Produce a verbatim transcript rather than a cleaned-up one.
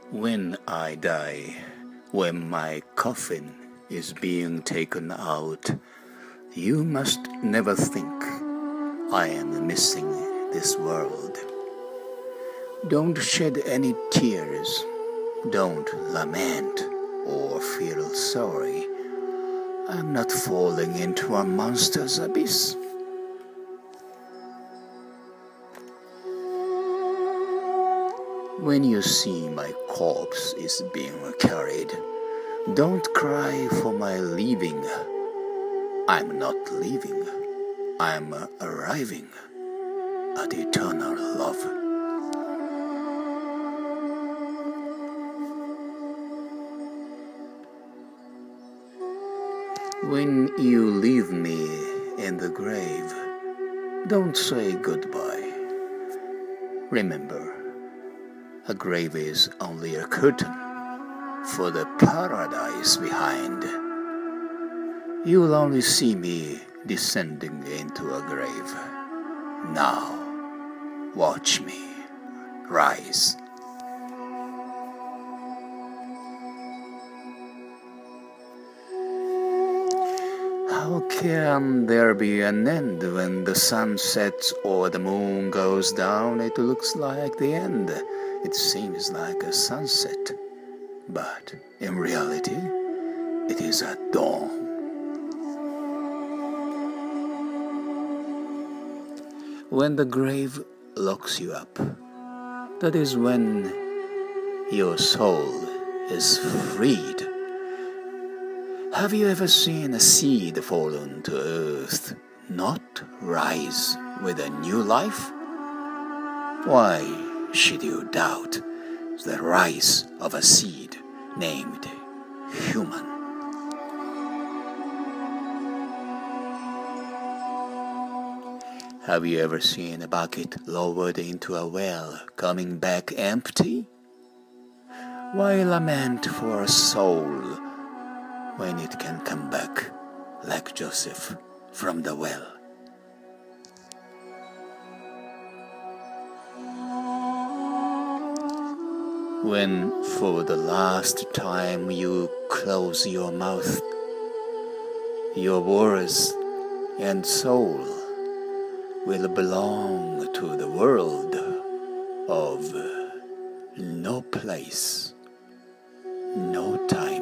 When I die, when my coffin is being taken out, you must never think I am missing this world. Don't shed any tears, don't lament or feel sorry. I'm not falling into a monster's abyss. When you see my corpse is being carried, don't cry for my leaving. I'm not leaving. I'm arriving at eternal love. When you leave me in the grave, don't say goodbye. Remember, a grave is only a curtain for the paradise behind. You'll only see me descending into a grave. Now, watch me rise. How can there be an end when the sun sets or the moon goes down? It looks like the end. It seems like a sunset, but in reality, it is at dawn. When the grave locks you up, that is when your soul is freed. Have you ever seen a seed fallen to earth not rise with a new life? Why should you doubt the rise of a seed named human? Have you ever seen a bucket lowered into a well coming back empty? Why lament for a soul when it can come back like Joseph from the well? When for the last time you close your mouth, your words and soul will belong to the world of no place, no time.